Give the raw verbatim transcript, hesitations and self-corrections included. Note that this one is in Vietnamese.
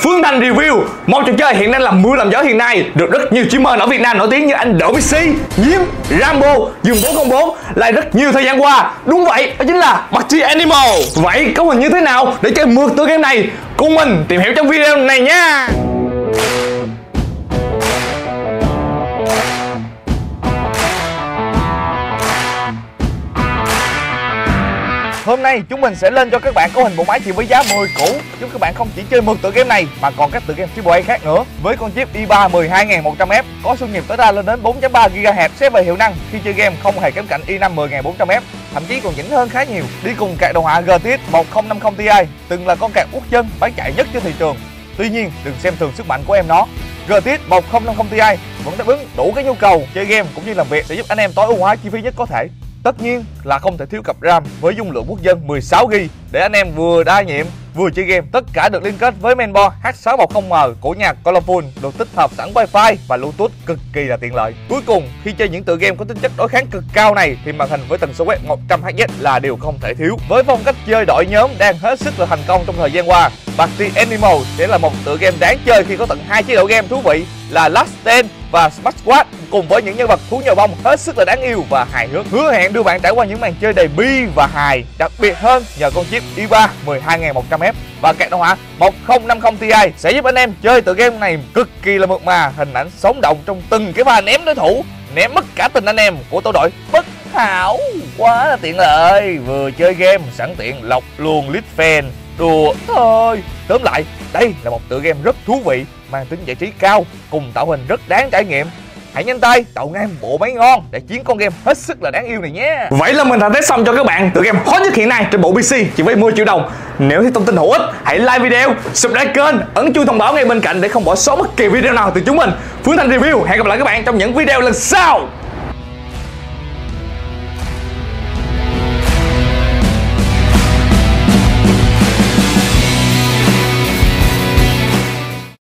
Phương Thành Review, một trò chơi hiện đang làm mưa làm gió hiện nay, được rất nhiều streamer ở Việt Nam nổi tiếng như anh Đỗ pê xê, Nhiếm, Rambo, Dương bốn không bốn lại rất nhiều thời gian qua. Đúng vậy, đó chính là Party Animal. Vậy cấu hình như thế nào để chơi mượt tựa game này? Cùng mình tìm hiểu trong video này nha. Hôm nay chúng mình sẽ lên cho các bạn cấu hình bộ máy chỉ với giá mười củ, giúp các bạn không chỉ chơi mượt tựa game này mà còn các tựa game triple A khác nữa. Với con chip i ba mười hai nghìn một trăm F có xung nhịp tối đa lên đến bốn chấm ba gigahertz, xét về hiệu năng khi chơi game không hề kém cạnh i năm mười nghìn bốn trăm F, thậm chí còn nhỉnh hơn khá nhiều. Đi cùng card đồ họa giê tê ích một không năm không Ti, từng là con card uất chân bán chạy nhất trên thị trường. Tuy nhiên đừng xem thường sức mạnh của em nó. giê tê ích một không năm không Ti vẫn đáp ứng đủ cái nhu cầu chơi game cũng như làm việc, sẽ giúp anh em tối ưu hóa chi phí nhất có thể. Tất nhiên là không thể thiếu cặp RAM với dung lượng quốc dân mười sáu gi ga bai để anh em vừa đa nhiệm vừa chơi game. Tất cả được liên kết với mainboard H sáu một không M của nhà Colorful, được tích hợp sẵn Wi-Fi và Bluetooth cực kỳ là tiện lợi. Cuối cùng, khi chơi những tựa game có tính chất đối kháng cực cao này thì màn hình với tần số quét một trăm héc là điều không thể thiếu. Với phong cách chơi đội nhóm đang hết sức là thành công trong thời gian qua, Party Animal sẽ là một tựa game đáng chơi khi có tận hai chế độ game thú vị là Last Stand và Smash Squad, cùng với những nhân vật thú nhồi bông hết sức là đáng yêu và hài hước, hứa hẹn đưa bạn trải qua những màn chơi đầy bi và hài, đặc biệt hơn nhờ con chip i ba mười hai nghìn một trăm F và card đồ họa một không năm không Ti sẽ giúp anh em chơi tựa game này cực kỳ là mượt mà, hình ảnh sống động trong từng cái pha ném đối thủ, ném mất cả tình anh em của tổ đội bất hảo. Quá là tiện lợi, vừa chơi game sẵn tiện lọc luôn list fan. Đùa thôi. Tóm lại, đây là một tựa game rất thú vị, mang tính giải trí cao, cùng tạo hình rất đáng trải nghiệm. Hãy nhanh tay tạo ngay một bộ máy ngon để chiến con game hết sức là đáng yêu này nhé. Vậy là mình đã test xong cho các bạn tựa game hot nhất hiện nay trên bộ pê xê chỉ với mười triệu đồng. Nếu thấy thông tin hữu ích, hãy like video, subscribe kênh, ấn chuông thông báo ngay bên cạnh để không bỏ sót bất kỳ video nào từ chúng mình. Phương Thành Review hẹn gặp lại các bạn trong những video lần sau.